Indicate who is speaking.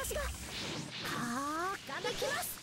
Speaker 1: 私が。はあ、いきます。